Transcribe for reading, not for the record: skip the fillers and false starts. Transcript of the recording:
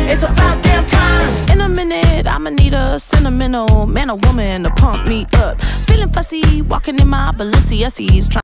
It's about damn time. In a minute, I'ma need a sentimental man or woman to pump me up. Feeling fussy, walking in my Balenciennes.